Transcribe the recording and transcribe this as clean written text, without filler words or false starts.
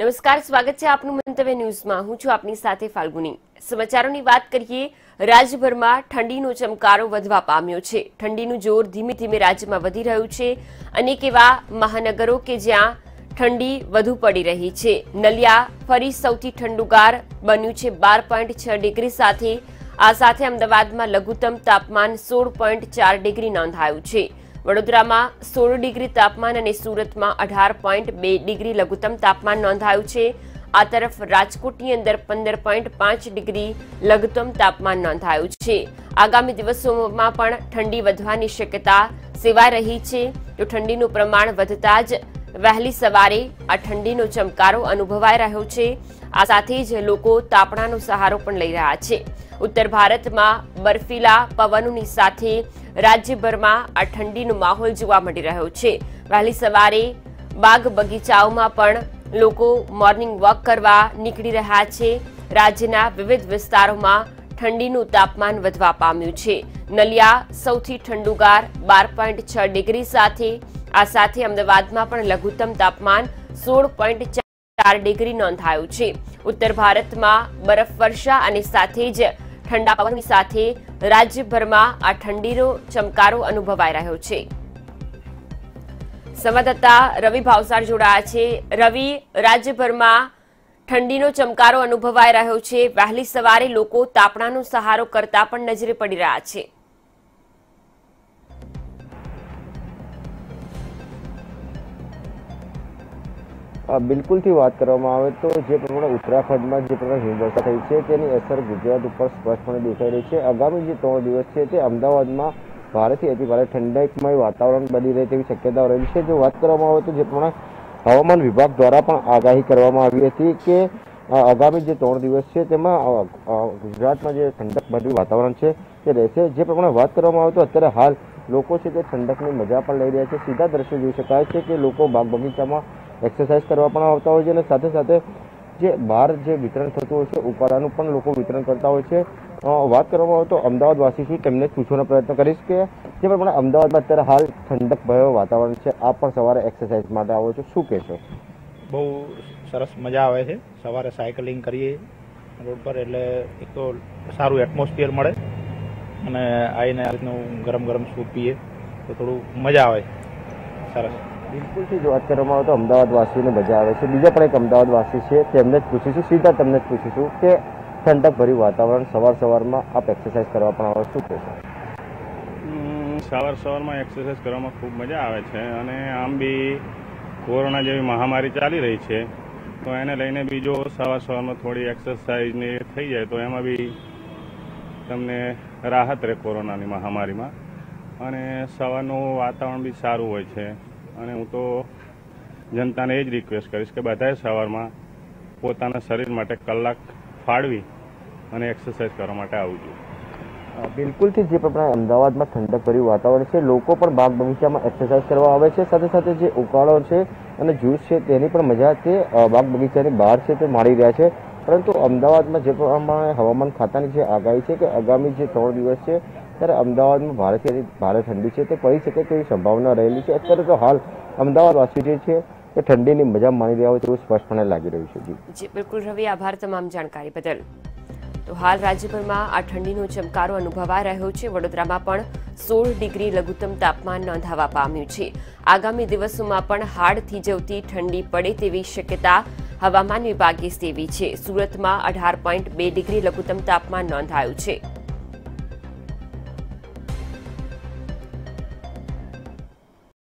નમસ્કાર, સ્વાગત છે આપનું મંતવ્ય ન્યૂઝમાં। હું છું આપની સાથે ફાલ્ગુની। સમાચારોની વાત કરીએ। રાજ્યભરમાં ઠંડીનો ચમકારો વધવા પામ્યો છે। ઠંડીનું જોર ધીમે ધીમે રાજ્યમાં વધી રહ્યું છે। અનેક એવા મહાનગરો કે જ્યાં ઠંડી વધુ પડી રહી છે। નલિયા ફરી સૌથી ઠંડુગાર બન્યું છે 12.6 ડિગ્રી સાથે। આ સાથે અમદાવાદમાં લઘુત્તમ તાપમાન 16.4 ડિગ્રી નોંધાયું છે। વડોદરામાં 16 ડિગ્રી તાપમાન અને સુરતમાં 18.2 ડિગ્રી લઘુત્તમ તાપમાન નોંધાયું છે। આ તરફ રાજકોટની અંદર 15.5 ડિગ્રી લઘુત્તમ તાપમાન નોંધાયું છે। આગામી દિવસોમાં પણ ઠંડી વધવાની શક્યતા સેવાઈ રહી છે। તો ઠંડીનું પ્રમાણ વધતા જ વહેલી સવારે આ ઠંડીનો ચમકારો અનુભવાઈ રહ્યો છે। આ સાથે જ લોકો તાપણાનો સહારો પણ લઈ રહ્યા છે। ઉત્તર ભારતમાં બર્ફીલા પવનોની સાથે રાજ્યભરમાં આ ઠંડીનો માહોલ જોવા મળી રહ્યો છે। વહેલી સવારે બાગ બગીચાઓમાં પણ લોકો મોર્નિંગ વોક કરવા નીકળી રહ્યા છે। રાજ્યના વિવિધ વિસ્તારોમાં ઠંડીનું તાપમાન વધવા પામ્યું છે। નલિયા સૌથી ઠંડુગાર 12.6 ડિગ્રી સાથે આ સાથે અમદાવાદમાં પણ લઘુત્તમ તાપમાન 16.4 ડિગ્રી નોંધાયું છે। ઉત્તર ભારતમાં બરફવર્ષા અને સાથે જ ઠંડા પવનની સાથે રાજ્યભરમાં આ ઠંડીનો ચમકારો અનુભવાઈ રહ્યો છે। સંવાદદાતા રવિ ભાવસાર જોડાયા છે। રવિ, રાજ્યભરમાં ઠંડીનો ચમકારો અનુભવાઈ રહ્યો છે। વહેલી સવારે લોકો તાપણાનો સહારો કરતા પણ નજરે પડી રહ્યા છે। બિલકુલથી વાત કરવામાં આવે તો જે પ્રમાણે ઉત્તરાખંડમાં જે પ્રમાણે હિમવર્ષા થઈ છે તેની અસર ગુજરાત ઉપર સ્પષ્ટપણે દેખાઈ રહી છે। આગામી જે 3 દિવસ છે તે અમદાવાદમાં ભારેથી અતિ ભારે ઠંડકમય વાતાવરણ બની રહે તેવી શક્યતાઓ રહેલી છે। જો વાત કરવામાં આવે તો જે પ્રમાણે હવામાન વિભાગ દ્વારા પણ આગાહી કરવામાં આવી હતી કે આગામી જે 3 દિવસ છે તેમાં ગુજરાતમાં જે ઠંડકભર્યું વાતાવરણ છે તે રહેશે। જે પ્રમાણે વાત કરવામાં આવે તો અત્યારે હાલ લોકો છે તે ઠંડકની મજા પણ લઈ રહ્યા છે। સીધા દ્રશ્યો જોઈ શકાય છે કે લોકો બાગ બગીચામાં એક્સરસાઇઝ કરવા પણ આવતા હોય છે અને સાથે સાથે જે બહાર જે વિતરણ થતું હોય છે ઉકાળાનું પણ લોકો વિતરણ કરતા હોય છે। વાત કરવામાં આવે તો અમદાવાદવાસી છું તેમને પૂછવાનો પ્રયત્ન કરીશ કે જે પ્રમાણે અમદાવાદમાં અત્યારે હાલ ઠંડક ભર્યું વાતાવરણ છે, આપ પણ સવારે એક્સરસાઇઝ માટે આવો છો, શું કહેશો? બહુ સરસ મજા આવે છે। સવારે સાયકલિંગ કરીએ રોડ પર એટલે એક તો સારું એટમોસ્ફિયર મળે અને આવીને આ રીતનું ગરમ ગરમ સૂપ પીએ તો થોડું મજા આવે, સરસ। બિલકુલથી જો વાત કરવામાં આવે તો અમદાવાદવાસીઓને મજા આવે છે। બીજા પણ એક અમદાવાદવાસી છે તેમને જ પૂછીશું, સીધા તમને જ પૂછીશું કે ઠંડક ભર્યું વાતાવરણ સવારમાં આપ એક્સરસાઇઝ કરવા પણ આવો, શું કહેશો? સવારમાં એક્સરસાઇઝ કરવામાં ખૂબ મજા આવે છે અને આમ બી કોરોના જેવી મહામારી ચાલી રહી છે તો એને લઈને બી જો સવારમાં થોડી એક્સરસાઇઝ ને થઈ જાય તો એમાં બી તમને રાહત રહે કોરોનાની મહામારીમાં। અને સવારનું વાતાવરણ બી સારું હોય છે અને હું તો જનતાને એ જ રિક્વેસ્ટ કરીશ કે બધાએ સવારમાં પોતાના શરીર માટે કલાક ફાળવી અને એક્સરસાઇઝ કરવા માટે આવવું જોઈએ। બિલકુલથી જે પ્રમાણે અમદાવાદમાં ઠંડક ભર્યું વાતાવરણ છે, લોકો પણ બાગ બગીચામાં એક્સરસાઇઝ કરવા આવે છે, સાથે સાથે જે ઉકાળો છે અને જ્યુસ છે તેની પણ મજા તે બાગ બગીચાની બહાર છે તે માણી રહ્યા છે। પરંતુ અમદાવાદમાં જે પ્રમાણે હવામાન ખાતાની જે આગાહી છે કે આગામી જે 3 દિવસ છે ત્યારે અમદાવાદમાં ભારેથી ભારે ઠંડી છે તે પડી શકે તેવી સંભાવના રહેલી છે। અત્યારે તો હાલ અમદાવાદવાસી જે છે એ ઠંડીની મજા માણી રહ્યા હોય તેવું સ્પષ્ટપણે લાગી રહ્યું છે। જી બિલકુલ રવિ, આભાર તમામ જાણકારી બદલ। તો હાલ રાજ્યભરમાં આ ઠંડીનો ચમકારો અનુભવાઈ રહ્યો છે। વડોદરામાં પણ 16 ડિગ્રી લઘુત્તમ તાપમાન નોંધાવા પામ્યું છે। આગામી દિવસોમાં પણ હાડ થીજવતી ઠંડી પડે તેવી શક્યતા હવામાન વિભાગે સેવી છે। સુરતમાં 18.2 ડિગ્રી લઘુત્તમ તાપમાન નોંધાયું છે।